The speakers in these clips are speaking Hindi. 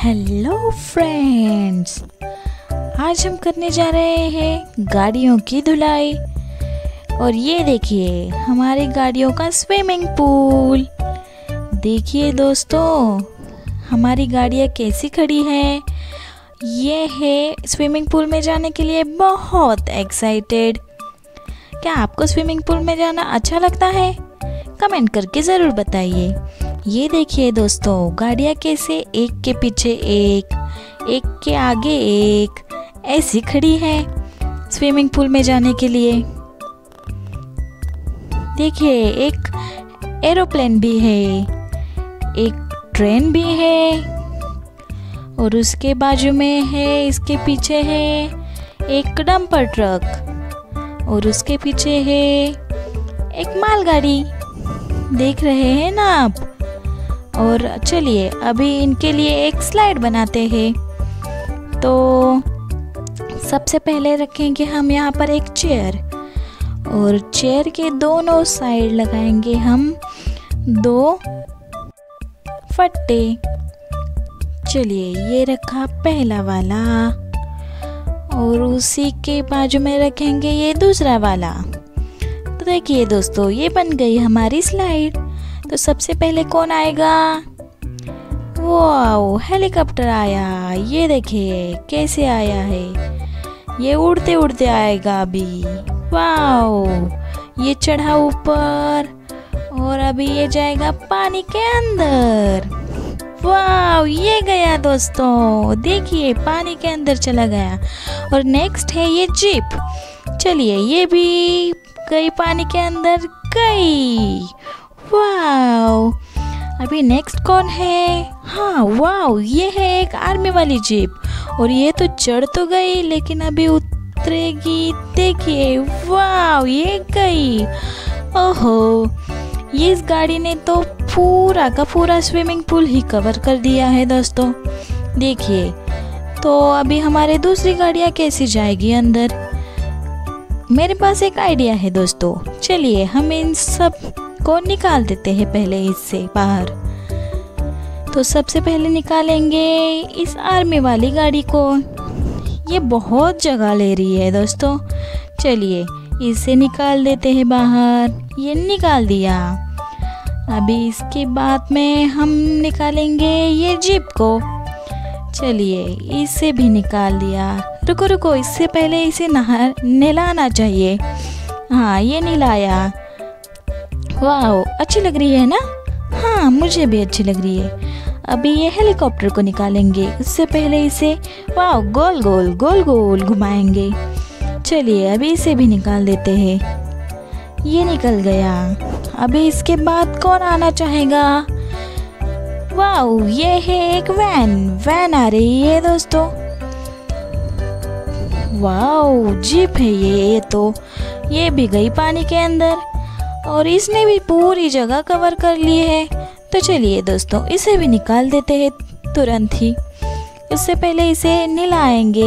हेलो फ्रेंड्स, आज हम करने जा रहे हैं गाड़ियों की धुलाई। और ये देखिए हमारी गाड़ियों का स्विमिंग पूल। देखिए दोस्तों, हमारी गाड़ियाँ कैसी खड़ी हैं। ये है स्विमिंग पूल में जाने के लिए बहुत एक्साइटेड। क्या आपको स्विमिंग पूल में जाना अच्छा लगता है? कमेंट करके ज़रूर बताइए। ये देखिए दोस्तों, गाड़ियाँ कैसे एक के पीछे एक के आगे एक ऐसी खड़ी है स्विमिंग पूल में जाने के लिए। देखिए एक एरोप्लेन भी है, एक ट्रेन भी है, और उसके बाजू में है, इसके पीछे है एक डंपर ट्रक, और उसके पीछे है एक मालगाड़ी। देख रहे हैं ना आप। और चलिए अभी इनके लिए एक स्लाइड बनाते हैं। तो सबसे पहले रखेंगे हम यहाँ पर एक चेयर, और चेयर के दोनों साइड लगाएंगे हम 2 फट्टे। चलिए ये रखा पहला वाला, और उसी के बाजू में रखेंगे ये दूसरा वाला। तो देखिए दोस्तों, ये बन गई हमारी स्लाइड। तो सबसे पहले कौन आएगा? वाओ, हेलीकॉप्टर आया। ये देखिए कैसे आया है, ये उड़ते उड़ते आएगा अभी। वाओ, ये चढ़ा ऊपर, और अभी ये जाएगा पानी के अंदर। वाओ, ये गया दोस्तों, देखिए पानी के अंदर चला गया। और नेक्स्ट है ये जीप। चलिए ये भी गई पानी के अंदर गई। वाओ, अभी नेक्स्ट कौन है? हाँ, वाओ, ये है एक आर्मी वाली जीप, और ये तो चढ़ तो गई लेकिन अभी उतरेगी। देखिए वाओ, ये गई। ओहो, ये इस गाड़ी ने तो पूरा का पूरा स्विमिंग पूल ही कवर कर दिया है दोस्तों। देखिए, तो अभी हमारे दूसरी गाड़ियाँ कैसी जाएगी अंदर? मेरे पास एक आइडिया है दोस्तों। चलिए हम इन सब को निकाल देते हैं पहले इससे बाहर। तो सबसे पहले निकालेंगे इस आर्मी वाली गाड़ी को। ये बहुत जगह ले रही है दोस्तों। चलिए इसे निकाल देते हैं बाहर। ये निकाल दिया। अभी इसके बाद में हम निकालेंगे ये जीप को। चलिए इसे भी निकाल दिया। रुको रुको, इससे पहले इसे नहलाना चाहिए। हाँ, ये नहलाया। वाओ, अच्छी लग रही है ना? हाँ, मुझे भी अच्छी लग रही है। अभी ये हेलीकॉप्टर को निकालेंगे, उससे पहले इसे वाओ गोल गोल गोल गोल घुमाएंगे। चलिए अभी इसे भी निकाल देते हैं। ये निकल गया। अभी इसके बाद कौन आना चाहेगा? वाओ, ये है एक वैन आ रही है दोस्तों। वाओ, जीप है ये तो। ये भी गई पानी के अंदर, और इसने भी पूरी जगह कवर कर ली है। तो चलिए दोस्तों, इसे भी निकाल देते हैं तुरंत ही। उससे पहले इसे नहलाएंगे,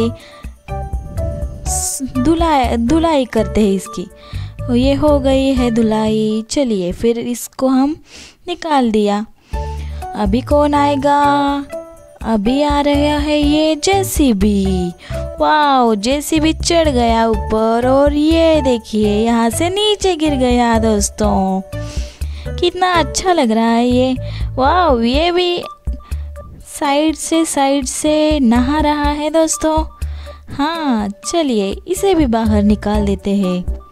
धुलाई करते हैं इसकी। और ये हो गई है धुलाई। चलिए फिर इसको हम निकाल दिया। अभी कौन आएगा? अभी आ रहा है ये जेसीबी। वाओ, जेसीबी चढ़ गया ऊपर, और ये देखिए यहाँ से नीचे गिर गया दोस्तों। कितना अच्छा लग रहा है ये। वाओ, ये भी साइड से नहा रहा है दोस्तों। हाँ, चलिए इसे भी बाहर निकाल देते हैं।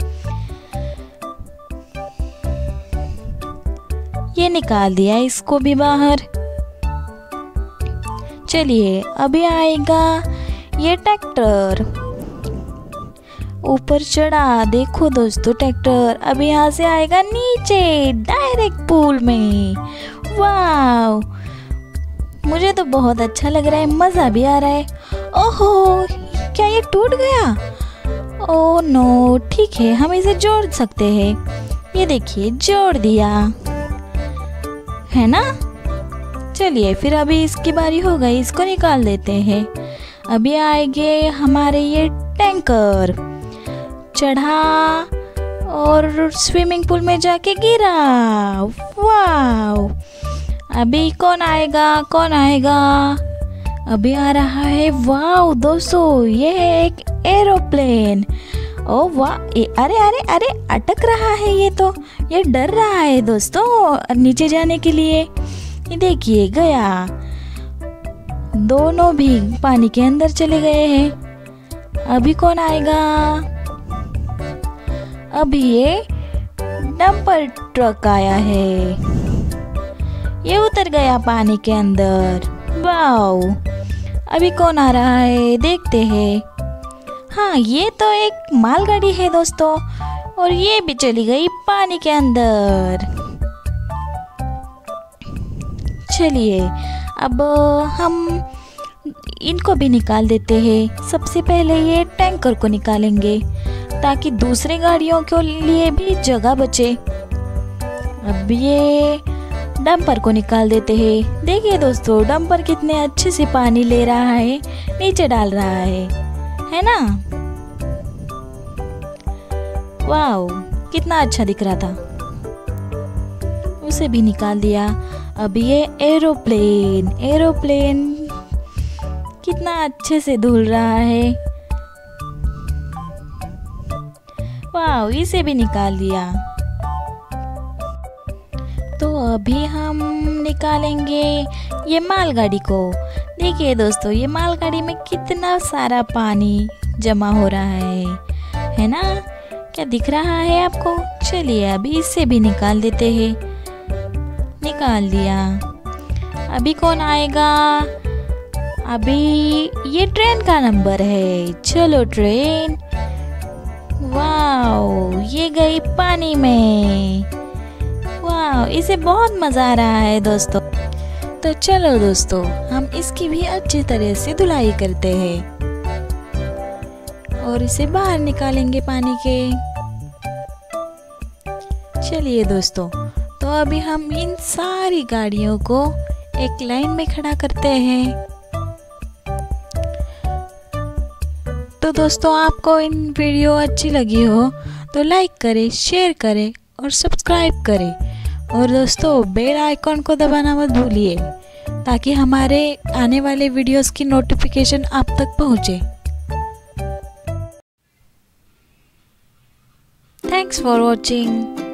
ये निकाल दिया इसको भी बाहर। चलिए अभी आएगा ये ट्रैक्टर। ऊपर चढ़ा, देखो दोस्तों ट्रैक्टर। अभी यहाँ से आएगा नीचे डायरेक्ट पूल में। वाव, मुझे तो बहुत अच्छा लग रहा है, मज़ा भी आ रहा है। ओहो, क्या ये टूट गया? ओह नो, ठीक है हम इसे जोड़ सकते हैं। ये देखिए जोड़ दिया है ना। चलिए फिर अभी इसकी बारी हो गई, इसको निकाल देते हैं। अभी आएंगे हमारे ये टैंकर। चढ़ा और स्विमिंग पूल में जाके गिरा। वाव, अभी कौन आएगा? अभी आ रहा है। वाह दोस्तों, ये है एक एरोप्लेन। ओ वाह, अरे अरे अरे, अटक रहा है ये तो। ये डर रहा है दोस्तों नीचे जाने के लिए। ये देखिए गया, दोनों भी पानी के अंदर चले गए हैं। अभी कौन आएगा? अभी ये डंपर ट्रक आया है। ये उतर गया पानी के अंदर। वाओ, अभी कौन आ रहा है देखते हैं। हाँ, ये तो एक मालगाड़ी है दोस्तों, और ये भी चली गई पानी के अंदर। चलिए अब हम इनको भी निकाल देते हैं। सबसे पहले ये टैंकर को निकालेंगे ताकि दूसरे गाड़ियों के लिए भी जगह बचे। अब ये डंपर को निकाल देते हैं। देखिए दोस्तों, डंपर कितने अच्छे से पानी ले रहा है, नीचे डाल रहा है ना। वाओ, कितना अच्छा दिख रहा था। उसे भी निकाल दिया। अब ये एरोप्लेन कितना अच्छे से धुल रहा है। वाओ, इसे भी निकाल दिया। तो अभी हम निकालेंगे ये मालगाड़ी को। देखिए दोस्तों, ये मालगाड़ी में कितना सारा पानी जमा हो रहा है ना। क्या दिख रहा है आपको? चलिए अभी इसे भी निकाल देते हैं। निकाल दिया। अभी कौन आएगा? अभी ये ट्रेन का नंबर है। चलो ट्रेन। वाओ, ये गई पानी में। वाओ, इसे बहुत मजा आ रहा है दोस्तों। तो चलो दोस्तों, हम इसकी भी अच्छी तरह से धुलाई करते हैं और इसे बाहर निकालेंगे पानी के। चलिए दोस्तों, तो अभी हम इन सारी गाड़ियों को एक लाइन में खड़ा करते हैं। तो दोस्तों, आपको इन वीडियो अच्छी लगी हो तो लाइक करें, शेयर करें और सब्सक्राइब करें। और दोस्तों, बेल आइकॉन को दबाना मत भूलिए ताकि हमारे आने वाले वीडियोस की नोटिफिकेशन आप तक पहुंचे। Thanks for watching.